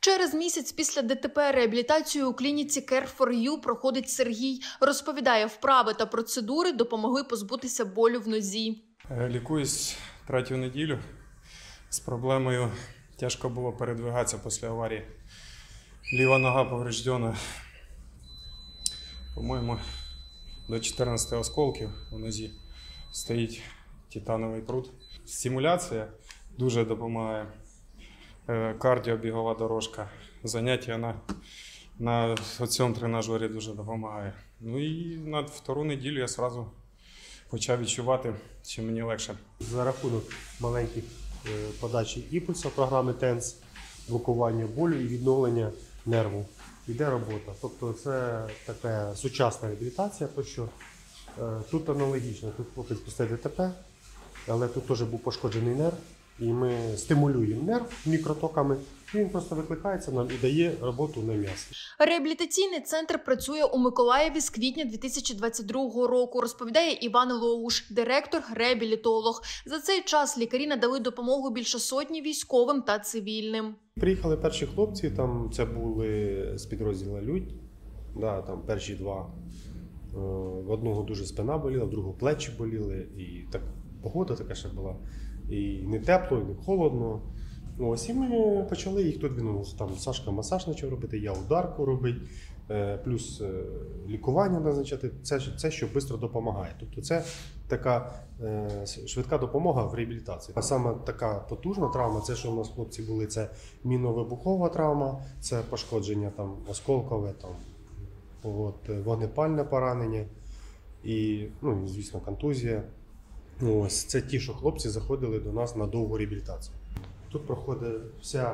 Через місяць після ДТП реабілітацію у клініці Care4U проходить Сергій. Розповідає, вправи та процедури допомогли позбутися болю в нозі. Лікуюсь третю неділю. З проблемою тяжко було передвигатися після аварії. Ліва нога повреждена, по-моєму, до 14 осколків у нозі. Стоїть титановий прут. Стимуляція дуже допомагає. Кардіобігова дорожка. Заняття на цьому тренажері дуже допомагає. Ну і на втору неділю я одразу почав відчувати, що мені легше. За рахунок маленьких подачі імпульсу програми TENS, блокування болю і відновлення нерву. Йде робота. Тобто це така сучасна реабілітація, тому що тут аналогічно. Тут хлопець після ДТП, але тут теж був пошкоджений нерв. І ми стимулюємо нерв мікротоками, і він просто викликається нам і дає роботу на м'ясо. Реабілітаційний центр працює у Миколаєві з квітня 2022 року, розповідає Іван Логуш, директор-реабілітолог. За цей час лікарі надали допомогу більше сотні військовим та цивільним. Приїхали перші хлопці, там це були з підрозділу «Людь», там перші два. В одного дуже спина боліла, в другого плечі боліли, і так погода така ще була. І не тепло, і не холодно. Ось і ми почали їх тут відносити. Там Сашка масаж почав робити, я ударку робити, плюс лікування назначати. Це що швидко допомагає. Тобто це така швидка допомога в реабілітації. А саме така потужна травма, це що у нас хлопці були, це мінно-вибухова травма, це пошкодження там осколкове, вогнепальне поранення і, звісно, контузія. Ось це ті, що хлопці заходили до нас на довгу реабілітацію. Тут проходить вся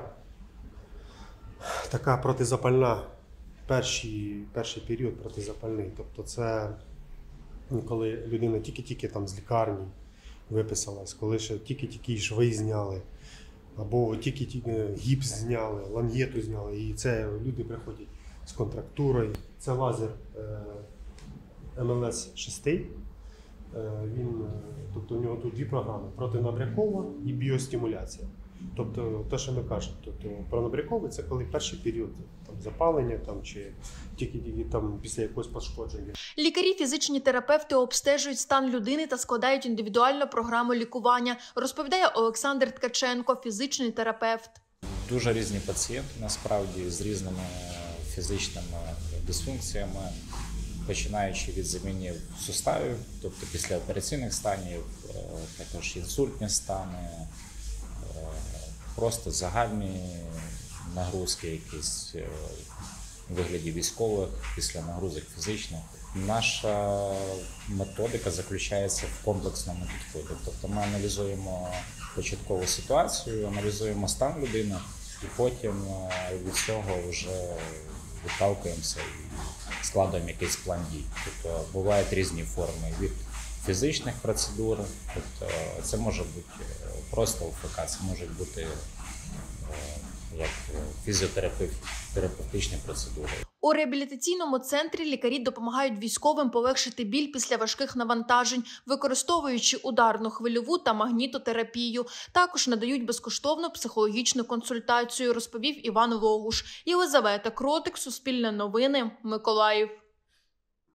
така протизапальна, перший період протизапальний. Тобто це коли людина тільки-тільки там з лікарні виписалась, коли ще тільки-тільки шви зняли, або тільки-тільки гіпс зняли, лангету зняли. І це люди приходять з контрактурою. Це лазер МЛС-6. Тобто у нього тут дві програми – протинабрякова і біостимуляція. Тобто те, що ми кажемо, пронабряковий – це коли перший період запалення чи тільки після якогось пошкодження. Лікарі, фізичні терапевти обстежують стан людини та складають індивідуальну програму лікування, розповідає Олександр Ткаченко, фізичний терапевт. Дуже різні пацієнти, насправді, з різними фізичними дисфункціями, починаючи від замінів суставів, тобто післяопераційних станів, також інсультні стани, просто загальні нагрузки якісь у вигляді військових, після нагрузок фізичних. Наша методика заключається в комплексному підході. Тобто ми аналізуємо початкову ситуацію, аналізуємо стан людини і потім від цього вже відталкуємося і складаємо якийсь план дій. Тобто бувають різні форми від фізичних процедур, тобто це може бути просто ОФК, це можуть бути як фізіотерапевтичні процедури. У реабілітаційному центрі лікарі допомагають військовим полегшити біль після важких навантажень, використовуючи ударну хвильову та магнітотерапію. Також надають безкоштовну психологічну консультацію, розповів Іван Логуш. Єлизавета Кротик, Суспільне новини, Миколаїв.